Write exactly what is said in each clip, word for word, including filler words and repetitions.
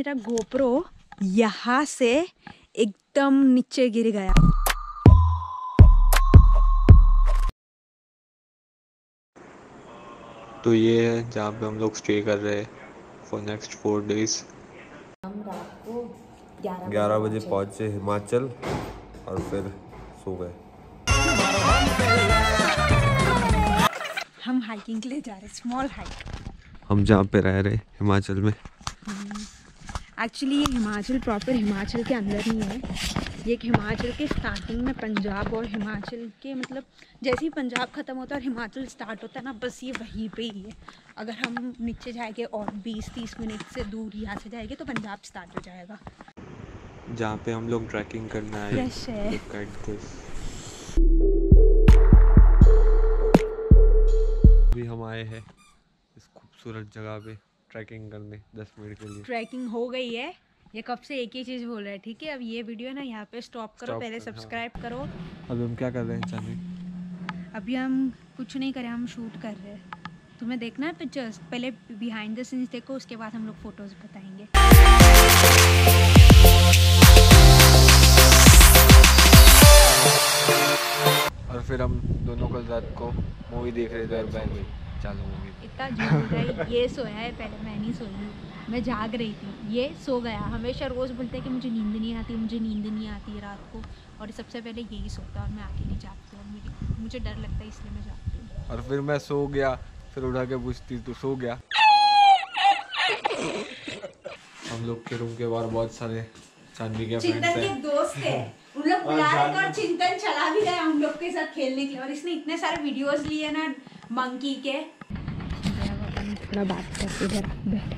मेरा गोप्रो यहाँ से एकदम नीचे गिर गया। तो ये है जहाँ पे हम लोग स्टे कर रहे हैं फॉर नेक्स्ट फोर डेज। हम रात को ग्यारह बजे पहुँचे हिमाचल और फिर सो गए। हम हाइकिंग के लिए जा रहे हैं, स्मॉल हाइक। हम जहाँ पे रह रहे हिमाचल में, एक्चुअली ये हिमाचल प्रॉपर हिमाचल के अंदर नहीं है, ये एक हिमाचल के स्टार्टिंग में पंजाब और हिमाचल के मतलब जैसे ही पंजाब ख़त्म होता है और हिमाचल स्टार्ट होता है ना, बस ये वहीं पे ही है। अगर हम नीचे जाएंगे और बीस तीस मिनट से दूर यहाँ से जाएंगे तो पंजाब स्टार्ट हो जाएगा। जहाँ पे हम लोग ट्रैकिंग करना है। फ्रेश है। अभी हम आए हैं इस खूबसूरत जगह पे ट्रैकिंग करने दस मिनट के लिए। ट्रैकिंग हो गई है, ये कब से एक ही चीज़ बोल रहा है, ठीक है। अब ये वीडियो ना यहाँ पे स्टॉप करो, पहले कर, सब्सक्राइब हाँ। करो। अभी हम क्या कर रहे हैं चांदनी? अभी हम कुछ नहीं कर रहे, हम शूट कर रहे हैं। तुम्हें देखना है पिक्चर्स, पहले बिहाइंड द सीन्स देखो, उसके बाद हम लोग फोटोज बताएंगे। और फिर हम दोनों कल रात को मूवी देख रहे थे और बैन चालू मूवी। इतना झूठ है, ये सोया है, पहले मैं नहीं सोई, मैं जाग रही थी, ये सो गया। हमेशा रोज़ बोलते हैं कि मुझे नींद नहीं आती, मुझे नींद नहीं आती रात को, और सबसे पहले यही सोता है और मैं अकेली जागती हूँ। मुझे मुझे डर लगता है इसलिए मैं जागती हूँ। और फिर मैं सो गया, फिर उठा के पूछती तो सो गया। हम लोग के रूम के बाहर बहुत सारे चांदनी के फ्रेंड्स हैं। चिंतन के दोस्त है, उन लोग बुला रहे थे और चिंतन चला भी गया हम लोग के साथ खेलने के लिए, और इसने इतने सारे वीडियोस लिए ना मंकी के। थोड़ा बात करते इधर बैठ।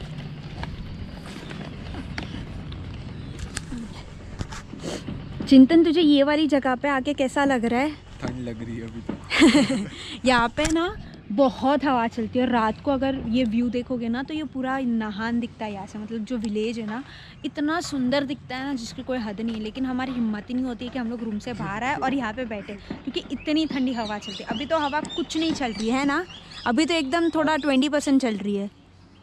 चिंतन तुझे ये वाली जगह पे आके कैसा लग रहा है? ठंड लग रही है अभी तो। यहाँ पे ना बहुत हवा चलती है, और रात को अगर ये व्यू देखोगे ना तो ये पूरा नाहन दिखता है यहाँ से, मतलब जो विलेज है ना इतना सुंदर दिखता है ना जिसकी कोई हद नहीं है। लेकिन हमारी हिम्मत ही नहीं होती है कि हम लोग रूम से बाहर आए और यहाँ पे बैठे, क्योंकि इतनी ठंडी हवा चलती है। अभी तो हवा कुछ नहीं चल रही है ना, अभी तो एकदम थोड़ा ट्वेंटी परसेंट चल रही है।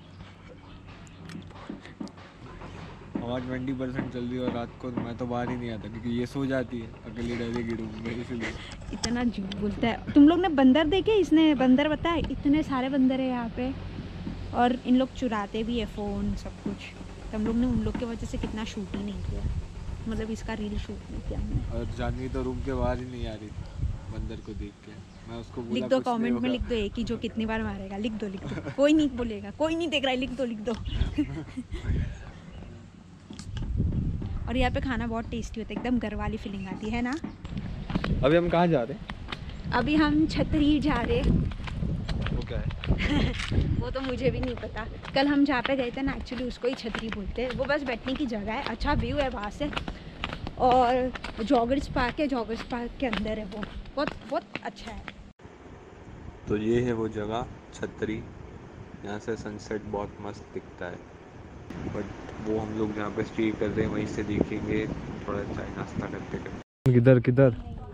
हवा ट्वेंटी परसेंट चल रही है और रात को मैं तो बाहर ही नहीं आता क्योंकि ये सो जाती है अकेली डरेगी रूम में, इसलिए। इतना झूठ बोलता है। तुम लोग ने बंदर देखे? इसने बंदर बताए, इतने सारे बंदर है यहाँ पे, और इन लोग चुराते भी है फ़ोन सब कुछ। तो हम लोग ने उन लोग की वजह से कितना शूट ही नहीं किया, मतलब इसका रील शूट नहीं किया हमने। और जानवी तो रूम के बाहर ही नहीं आ रही थी बंदर को देख के। मैं उसको बोला लिख दो कमेंट में, लिख दो एक ही जो कितनी बार मारेगा, लिख दो लिख दो। कोई नहीं बोलेगा, कोई नहीं देख रहा है, लिख दो लिख दो। और यहाँ पे खाना बहुत टेस्टी होता है, एकदम घर वाली फीलिंग आती है ना। अभी हम कहाँ जा रहे हैं? अभी हम छतरी जा रहे हैं। वो क्या है? वो तो मुझे भी नहीं पता। कल हम जहाँ पे गए थे ना, एक्चुअली उसको ही छतरी बोलते हैं। वो बस बैठने की जगह है, अच्छा व्यू है वहाँ से, और जॉगर्स पार्क है, जॉगर्स पार्क के अंदर है वो, बहुत बहुत अच्छा है। तो ये है वो जगह छतरी, यहाँ से सनसेट बहुत मस्त दिखता है। बट वो हम लोग जहाँ पे स्टे कर रहे हैं वहीं से देखेंगे थोड़ा चाय नाश्ता करते करते। किधर किधर?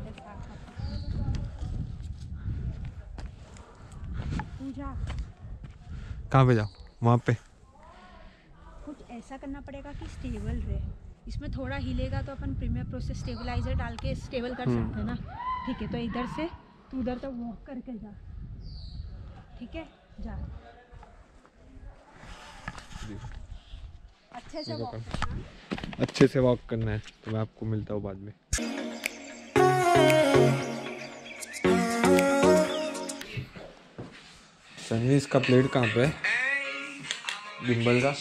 कहाँ पे जाओ? वहाँ पे कुछ ऐसा करना पड़ेगा कि स्टेबल रहे, इसमें थोड़ा हिलेगा तो अपन प्रीमियर प्रो से स्टेबलाइजर डाल के स्टेबल कर सकते हैं ना। ठीक है, तो इधर से तू उधर तक वॉक करके जा, ठीक है, जा अच्छे से वॉक करना। अच्छे से वॉक करना है, तो मैं आपको मिलता हूँ बाद में। सनी इसका प्लेट कहाँ पे है? गिम्बल का?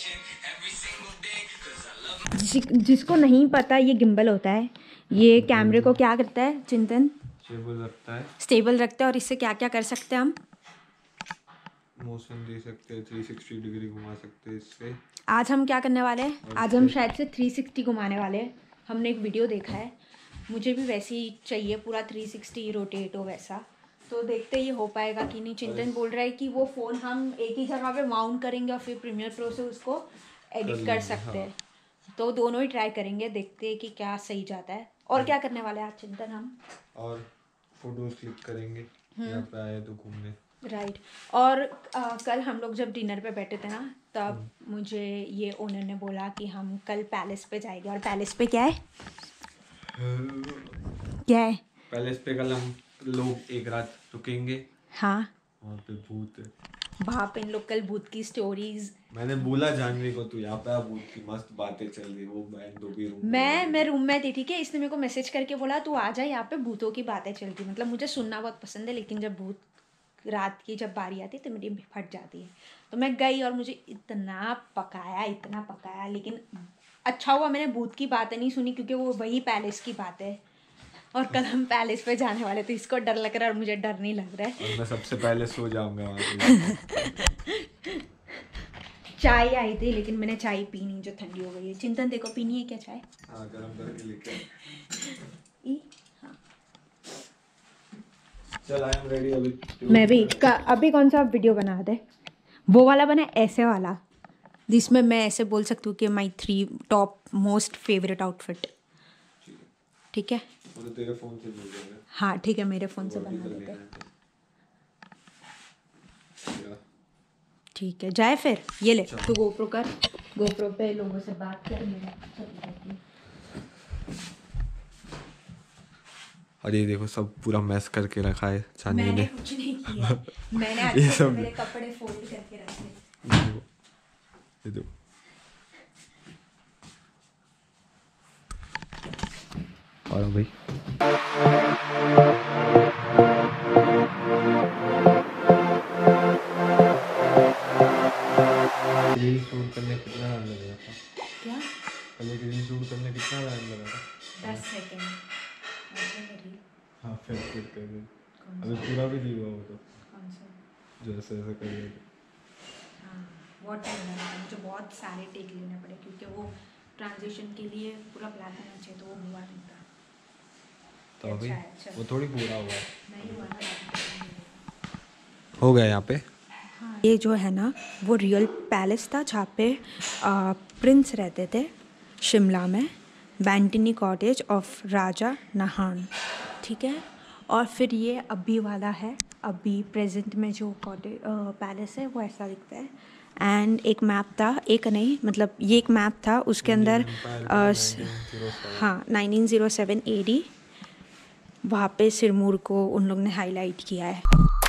जिस, जिसको नहीं पता ये गिम्बल होता है, ये कैमरे को क्या करता है चिंतन? स्टेबल रखता है। स्टेबल रखता है, और इससे क्या क्या कर सकते हैं हम? मोशन दे सकते हैं, थ्री सिक्सटी डिग्री घुमा सकते हैं इससे। आज हम क्या करने वाले हैं? आज हम शायद से थ्री सिक्सटी घुमाने वाले हैं। हमने एक वीडियो देखा है, मुझे भी वैसे ही चाहिए, पूरा थ्री सिक्सटी रोटेट हो वैसा। तो देखते ये हो पाएगा कि नहीं। चिंतन बोल रहा है कि वो फ़ोन हम एक ही जगह पे माउंट करेंगे और फिर प्रीमियर प्रो से उसको एडिट कर सकते हैं। तो दोनों ही ट्राई करेंगे, देखते हैं कि क्या सही जाता है। और क्या करने वाले हैं आज चिंतन हम? और फोटोज क्लिक करेंगे यहाँ पे आए तो घूमने। Right right. और आ, कल हम लोग जब डिनर पे बैठे थे ना तब मुझे ये ओनर ने बोला कि हम कल पैलेस पे जाएंगे। और पैलेस पे क्या है क्या है पैलेस पे कल हम लोग एक रात रुकेंगे। हाँ वहाँ पे भूत है। वहाँ पे इन लोग कल भूत की स्टोरीज। मैंने बोला जानवी को तू यहाँ पे भूत की मस्त बातें चल रही, वो मैं दो भी रूम मैं मैं रूम में थी, ठीक है। इसने मेरे को मैसेज करके बोला तू आ जा, यहाँ पे भूतों की बातें चलती। मतलब मुझे सुनना बहुत पसंद है, लेकिन जब भूत रात की जब बारी आती है तो मेरी फट जाती है। तो मैं गई और मुझे इतना पकाया इतना पकाया, लेकिन अच्छा हुआ मैंने भूत की बातें नहीं सुनी, क्योंकि वो वही पैलेस की बात है। और कल हम पैलेस पे जाने वाले तो इसको डर लग रहा है और मुझे डर नहीं लग रहा है। और मैं सबसे पहले सो जाऊंगा वहाँ पे। चाय आई थी लेकिन मैंने चाय पी नहीं, जो ठंडी हो गई है। चिंतन देखो पीनी है क्या चाय? हाँ गरम करके लेके ई हाँ चल आई एम रेडी अभी। मैं भी का, अभी कौन सा वीडियो बना दे? वो वाला बना ऐसे वाला जिसमें मैं ऐसे बोल सकती हूँ कि my three topmost favourite outfit. ठीक है वो तो तेरे फोन से मिल जाएगा। हाँ ठीक है, मेरे फ़ोन से बना देते हैं। ठीक है जाए फिर। ये ले तू गोप्रो कर, गोप्रो पे लोगों से बात कर मेरा। और ये देखो सब पूरा मैस करके रखा है चांदनी मैंने ने। कुछ नहीं किया, मैंने अच्छे से मेरे कपड़े फोल्ड करके रखे। ये देखो और भाई रील शूट करने कितना टाइम लगेगा था? क्या? कल एक रील शूट करने कितना टाइम लगा था? दस सेकेंड। हाँ फिर फिर कर दे। अभी पूरा भी नहीं हुआ वो तो। कौन सा? जो ऐसे ऐसे कर रहे थे। हाँ बहुत टाइम लगा था, मुझे बहुत सारे टेक लेने पड़े, क्योंकि वो ट्रांजिशन के लिए पूरा प्लान होना चाहिए, तो वो हुआ नहीं था। तो अभी अच्छा है, अच्छा। वो थोड़ी पूरा हुआ है। नहीं हुआ ना। हो गया यहाँ पे। ये जो है ना वो रियल पैलेस था जहाँ पे आ, प्रिंस रहते थे शिमला में, बैंटनी कॉटेज ऑफ राजा नहान। ठीक है, और फिर ये अभी वाला है, अभी प्रेजेंट में जो कॉटेज पैलेस है वो ऐसा दिखता है। एंड एक मैप था, एक नहीं मतलब ये एक मैप था, उसके अंदर आ, हाँ nineteen zero seven A D वहाँ पे सिरमौर को उन लोग ने हाईलाइट किया है।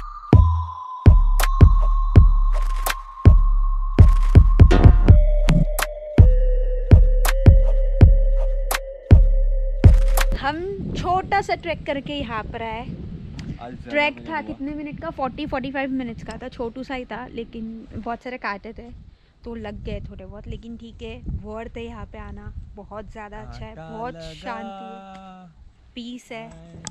हम छोटा सा ट्रैक करके यहाँ पर आए। ट्रैक था कितने मिनट का? फोर्टी फोर्टी फाइव मिनट्स का था, छोटू सा ही था, लेकिन बहुत सारे काटे थे तो लग गए थोड़े बहुत। लेकिन ठीक है, वर्थ है यहाँ पे आना, बहुत ज़्यादा अच्छा है, बहुत शांति है, पीस है।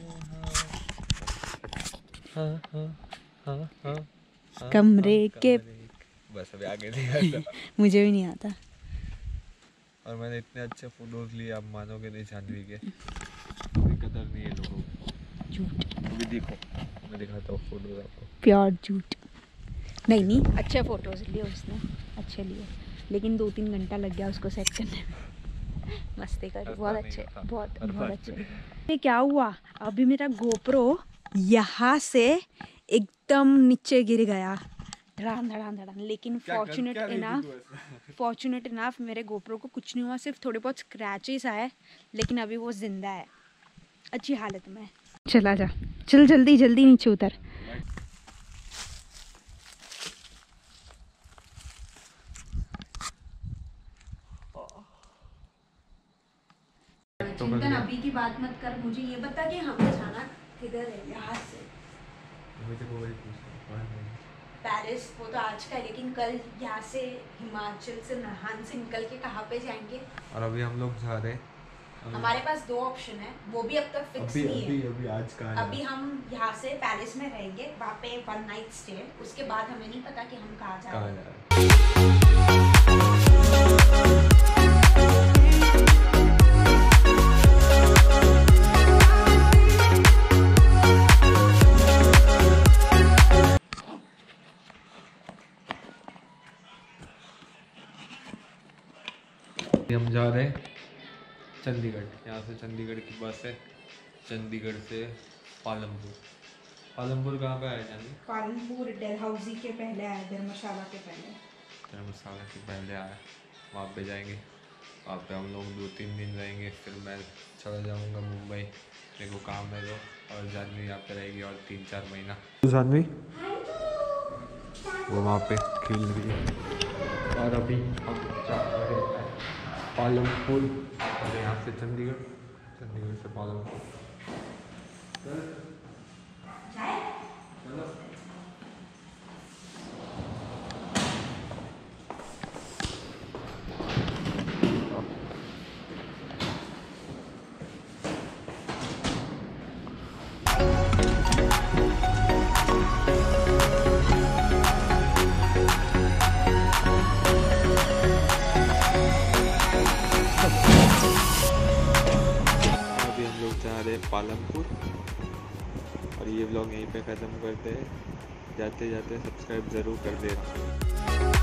हाँ, हाँ, हाँ, हाँ, कमरे के बस अभी आगे नहीं आता। मुझे भी नहीं आता। और मैंने इतने अच्छे फोटोज लिए, आप मानोगे नहीं जानवी के, कोई कदर नहीं है लोगों को। झूठ। अभी देखो मैं दिखाता हूँ फोटोज आपको। प्योर झूठ। नहीं नहीं अच्छे फोटोज लिए उसने, अच्छे लिए, लेकिन दो तीन घंटा लग गया उसको सेट करने में। मस्ती कर, बहुत अच्छे, बहुत बहुत अच्छे। ये क्या हुआ, अभी मेरा गोप्रो यहाँ से एकदम नीचे गिर गया, धड़ाम धड़ाम धड़ाम। लेकिन फॉर्चुनेट इनफ फॉर्चुनेट इनफ मेरे गोप्रो को कुछ नहीं हुआ, सिर्फ थोड़े बहुत स्क्रैचेस आए, लेकिन अभी वो जिंदा है, अच्छी हालत में। चला जा, चल जल्दी जल्दी नीचे उतर। चिंतन अभी की बात मत कर, मुझे ये बता कि हमें जाना किधर है यहाँ से? पेरिस वो तो आज का है, लेकिन कल यहाँ से हिमाचल से नाहन से निकल के कहाँ पे जाएंगे? और अभी हम लोग जा रहे हैं, हमारे पास दो ऑप्शन है, वो भी अब तक फिक्स अभी नहीं अभी है। अभी आज का अभी हम यहाँ से पेरिस में रहेंगे, वहाँ पे वन नाइट स्टे, उसके बाद हमें नहीं पता कि हम कहाँ जा रहे हैं। हम जा रहे हैं चंडीगढ़, यहाँ से चंडीगढ़ की बस है, चंडीगढ़ से पालमपुर। पालमपुर कहाँ पे आए जानी? पालमपुर डलहौजी के पहले आए, धर्मशाला के पहले। धर्मशाला के पहले आए, वहाँ पे जाएंगे, वहाँ पे हम लोग दो तीन दिन रहेंगे, फिर मैं चला जाऊँगा मुंबई, मेरे को काम है तो, और जानवी यहाँ पे रहेगी और तीन चार महीना। जानवी वो वहाँ पे खेल रही है, और अभी हम जा रहे हैं पालमपुर, और यहाँ से चंडीगढ़, चंडीगढ़ से पालमपुर। अभी हम लोग जा रहे हैं पालमपुर, और ये व्लॉग यहीं पे ख़त्म करते हैं। जाते जाते सब्सक्राइब ज़रूर कर देना।